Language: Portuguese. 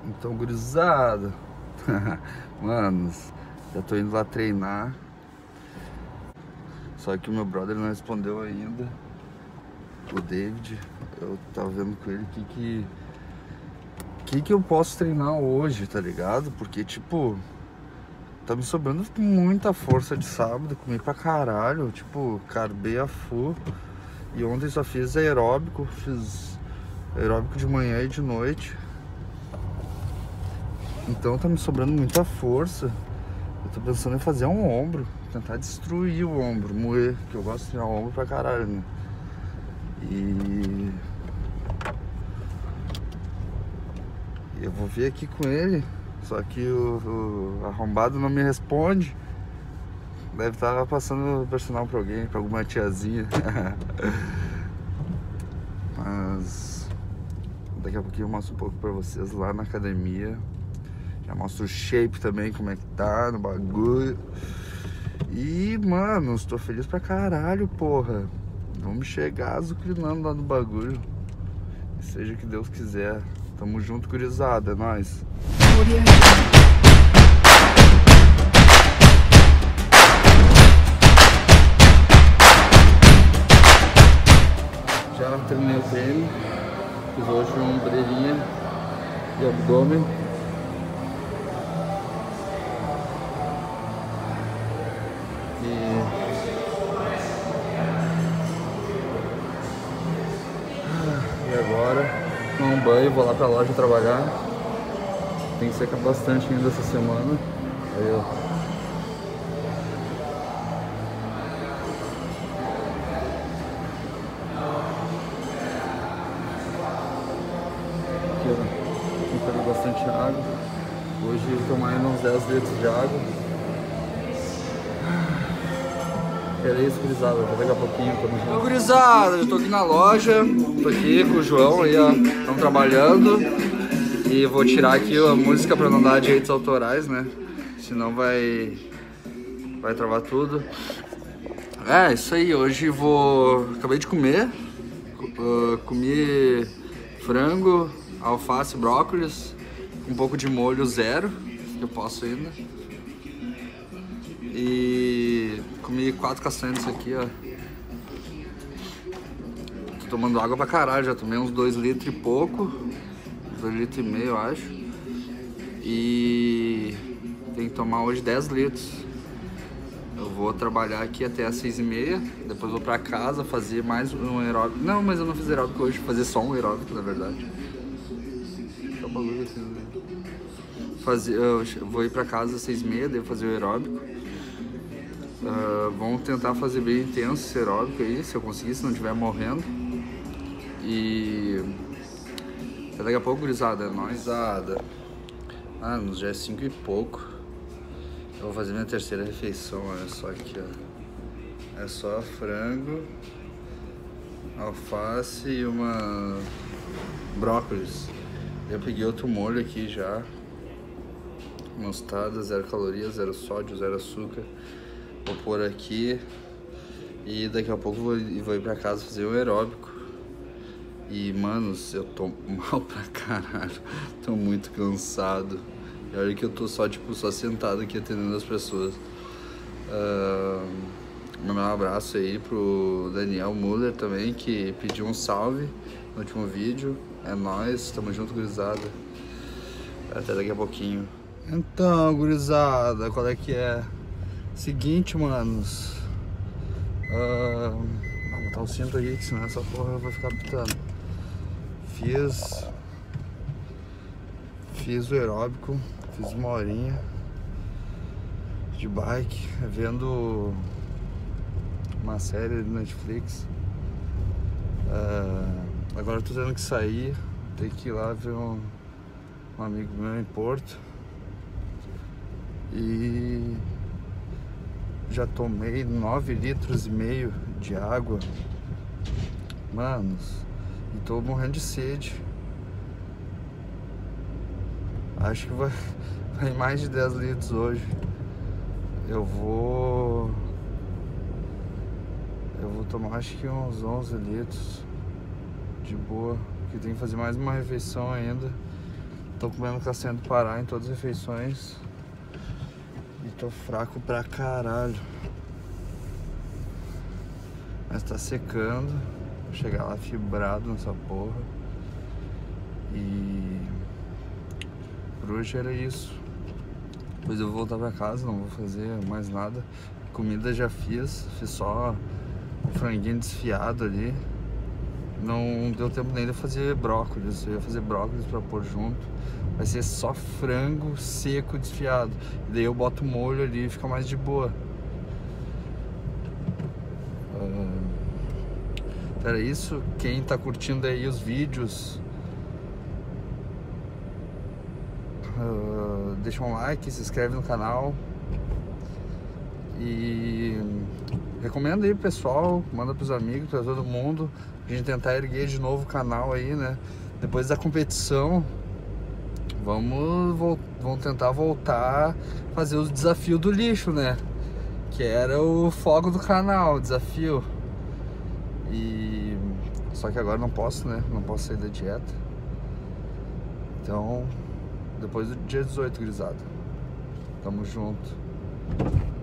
Então, gurizada, manos, já tô indo lá treinar. Só que o meu brother não respondeu ainda. O David, eu tava vendo com ele que eu posso treinar hoje, tá ligado? Porque, tipo, tá me sobrando muita força de sábado, comi pra caralho, tipo, carbei a full. E ontem só fiz aeróbico, fiz aeróbico de manhã e de noite. Então tá me sobrando muita força. Eu tô pensando em fazer um ombro, tentar destruir o ombro, moer, que eu gosto de treinar o ombro pra caralho, né? E eu vou ver aqui com ele, só que o arrombado não me responde. Deve estar passando o personal pra alguém, pra alguma tiazinha. Mas daqui a pouquinho eu mostro um pouco pra vocês lá na academia. Já mostro o shape também, como é que tá no bagulho. E, mano, estou feliz pra caralho, porra. Vamos chegar azucrinando lá no bagulho. E seja o que Deus quiser. Tamo junto, gurizada, é nóis. Já terminei o treino. Fiz hoje uma ombreirinha e abdômen. E agora, tomar um banho, vou lá pra loja trabalhar. Tem que secar bastante ainda essa semana. Aí, ó. Aqui, ó. Tem que pegar bastante água. Hoje eu vou tomar ainda uns 10 litros de água. Era isso, gurizada. Daqui a pouquinho tamo junto. Ô, gurizada, eu tô aqui na loja. Tô aqui com o João aí, ó. Estamos trabalhando. E vou tirar aqui a música pra não dar direitos autorais, né? Senão vai travar tudo. É, isso aí. Hoje vou... Acabei de comer. Comi frango, alface, brócolis. Um pouco de molho zero, que eu posso ainda. E comi 4 castanhas aqui, ó. Tô tomando água pra caralho, já tomei uns 2 litros e pouco. 2 litros e meio, eu acho. E tem que tomar hoje 10 litros. Eu vou trabalhar aqui até às 6h30. Depois vou pra casa fazer mais um aeróbico. Não, mas eu não fiz aeróbico hoje, fazer só um aeróbico, na verdade. Tá um bagulho assim, né? Eu vou ir pra casa às 6h30, devo fazer o aeróbico. Vamos tentar fazer bem intenso esse aeróbico aí, se eu conseguir, se não estiver morrendo. E até daqui a pouco, gurizada, é nóis. Mano, já é 5 e pouco. Eu vou fazer minha terceira refeição, olha só aqui, ó. É só frango, alface e uma brócolis. Eu peguei outro molho aqui já. Mostarda, 0 calorias, 0 sódio, 0 açúcar. Vou pôr aqui e daqui a pouco vou ir pra casa fazer o aeróbico. E, manos, eu tô mal pra caralho. Tô muito cansado. E olha que eu tô só sentado aqui atendendo as pessoas. Mandar um abraço aí pro Daniel Muller também, que pediu um salve no último vídeo. É nóis, tamo junto, gurizada. Até daqui a pouquinho. Então, gurizada, qual é que é? Seguinte, manos. Vou botar o cinto aqui, que senão essa porra vai ficar pitando. Fiz o aeróbico, fiz uma horinha de bike, vendo uma série do Netflix. Agora eu tô tendo que sair, tem que ir lá ver um amigo meu em Porto. E já tomei 9 litros e meio de água, manos, e tô morrendo de sede. Acho que vai mais de 10 litros hoje. Eu vou tomar acho que uns 11 litros de boa, porque tem que fazer mais uma refeição ainda. Tô comendo castanha do Pará em todas as refeições. E tô fraco pra caralho. Mas tá secando. Vou chegar lá fibrado nessa porra. E por hoje era isso. Depois eu vou voltar pra casa, não vou fazer mais nada. Comida já fiz só o franguinho desfiado ali. Não deu tempo nem de fazer brócolis. Eu ia fazer brócolis pra pôr junto. Vai ser só frango seco desfiado. E daí eu boto molho ali e fica mais de boa. Era isso. Quem tá curtindo aí os vídeos, deixa um like, se inscreve no canal. E recomenda aí pro pessoal, manda pros amigos, pra todo mundo. A gente tentar erguer de novo o canal aí, né? Depois da competição, vamos tentar voltar a fazer os desafios do lixo, né? Que era o foco do canal, o desafio. E só que agora não posso, né? Não posso sair da dieta. Então, depois do dia 18, gurizada. Tamo junto.